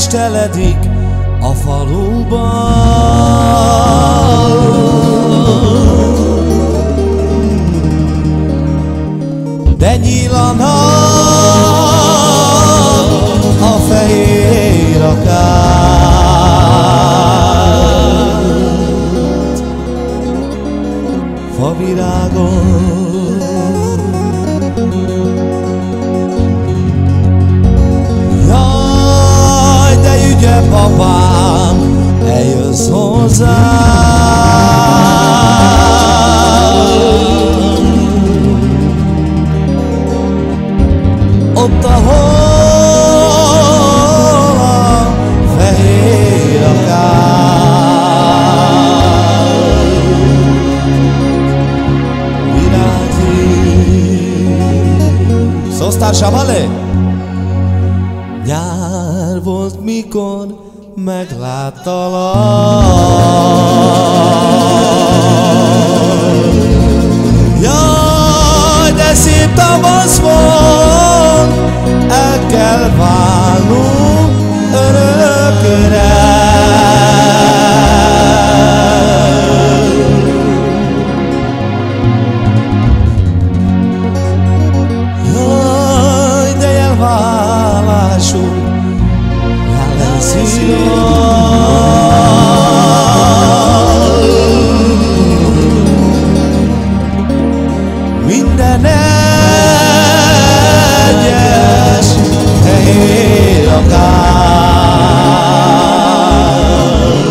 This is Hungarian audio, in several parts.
festeledik a faluban. De nyíl a nap a fehér akát favirágon. Jaj, de ügyes apám, eljössz hozzám. Ott, ahol a fehér akár virágzik. Szósztár Savale! Nyár volt, mikor megláttalak. Jaj, de szép tavasz volt, el kell válnunk örökre. Jaj, de elválásunk minden egyes fehér akár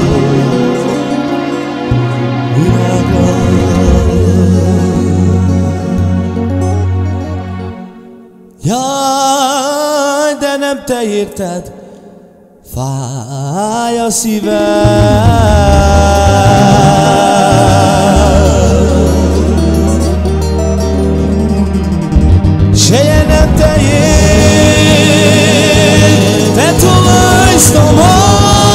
jaj, de nem te érted, fáj a szívem. Seje nem te érted, te tolajsz tovább.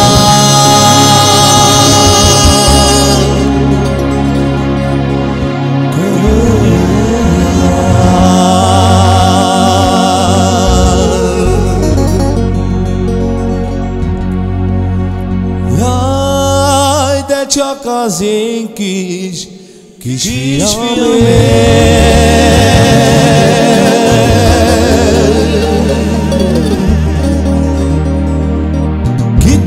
Csak az én kisfiamért. Kit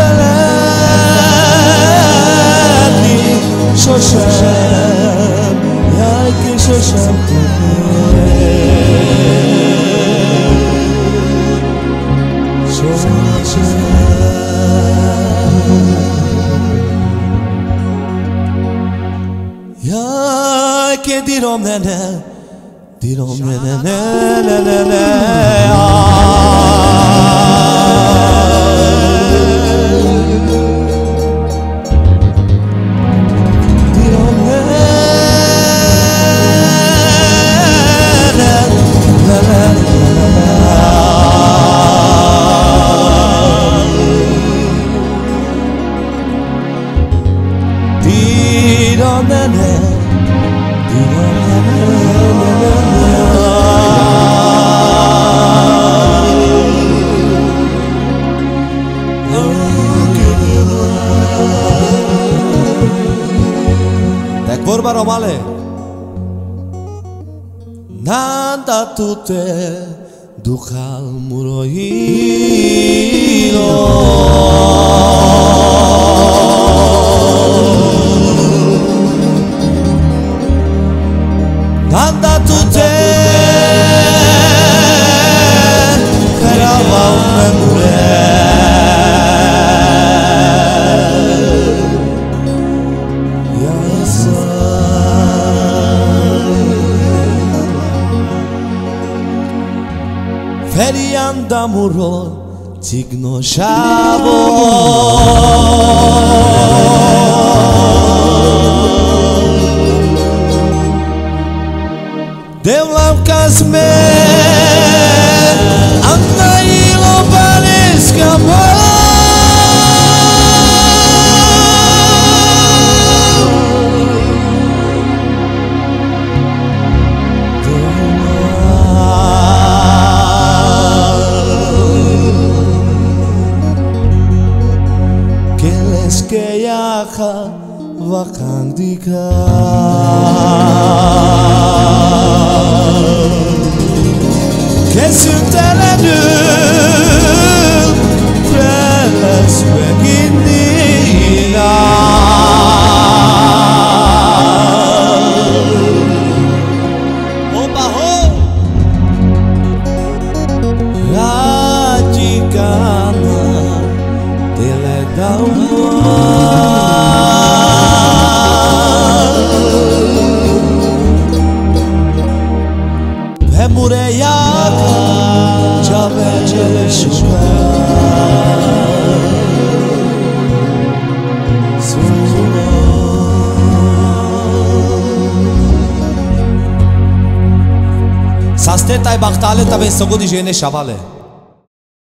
elfeledni sosem, jaj, ki sosem tudnék. Sosem. Jaj, che dirò nene, Barbara Male nada tutte dukhal murohilo nada tutte carava una mulher. Ferian d'amorò cignosciavo Devlam casme Annailo balescamo Kesintelenir Freles ve gindina Opa ho Radicana Dele da Mureyaga Cavece Sasteta e bachtale tabe sogodi jene shavale